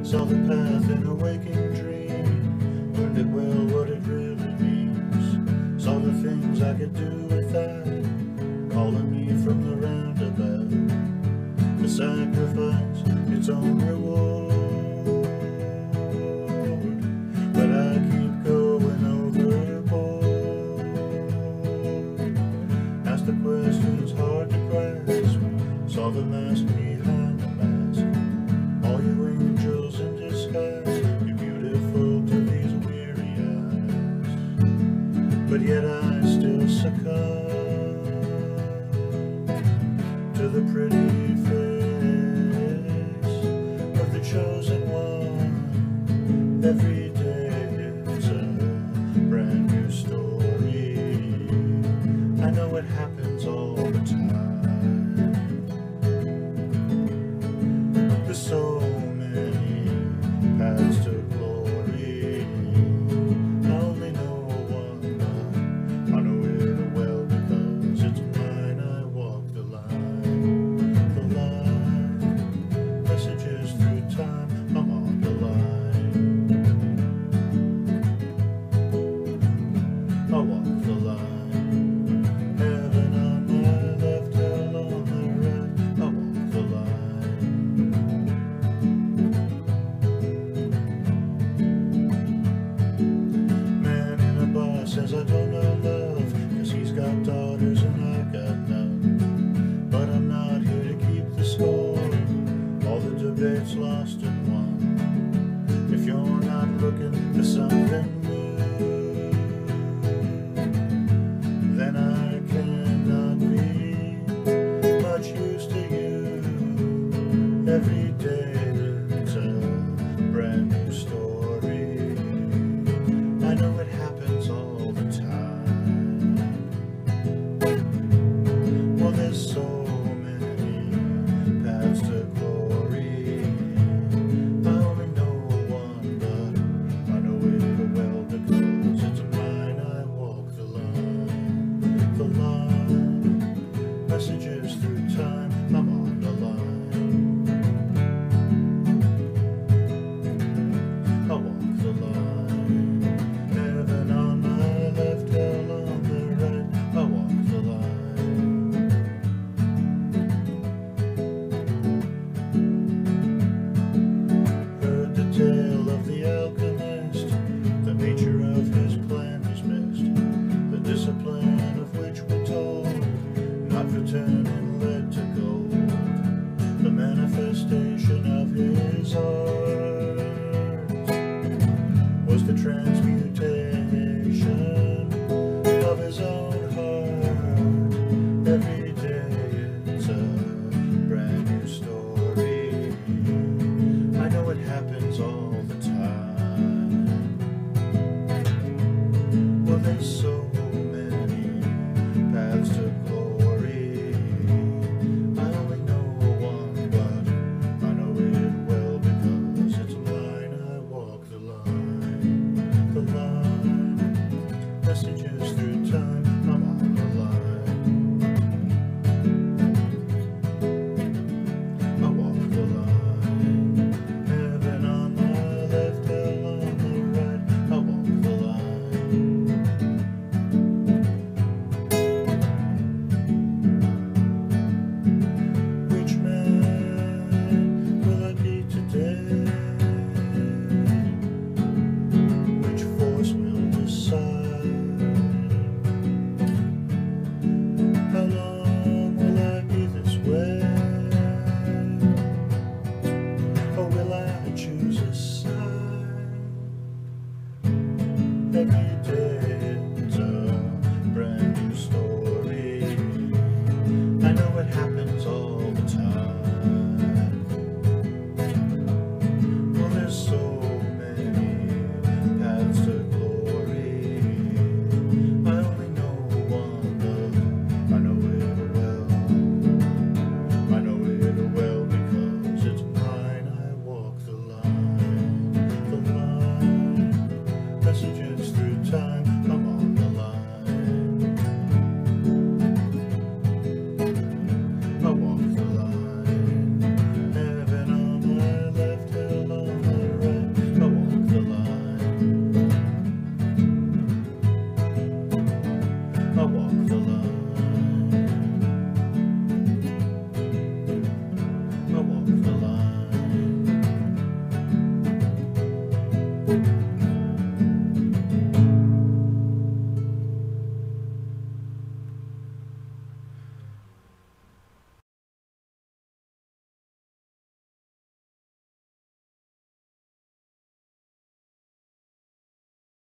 Saw the path in a waking dream, learned it well what it really means. Saw the things I could do with that, calling me from the roundabout. The sacrifice, its own reward, but I keep going overboard. Asked the questions hard to grasp, saw the mask behind the mask. All you angels in disguise, you're beautiful to these weary eyes, but yet I still succumb to the pretty face of the chosen one. Every day it's a brand new story. I know it happens all the time. There's so many paths to glory. I only know one, but I know it well because it's mine. I walk the line, messages through time. I'm on the line. I walk the line. Heaven on my left, hell on my right. I walk the line. Man in a bar says I don't know love, 'cause he's got daughters and I got none. But I'm not here to keep the score. All the debates lost and won. If you're not looking for something new, then I cannot be much use to you. Every day it's a brand new story. I know it happens all the time. Well, there's so many paths to glory. I only know one, but I know it well because it's mine. I walk the line, messages through time. I'm on the line. I walk the line. Heaven on my left, hell on the right. I walk the line. Heard the tale of the alchemist. The nature of his plan was missed. The discipline of which we're told, not for turning lead to gold. The manifestation of his art was the transmutation of his own heart. Every day it's a brand new story. I know it happens all the time. Well, there's so many paths to glory. I only know one, but I know it well because it's mine. I walk the line, messages through time.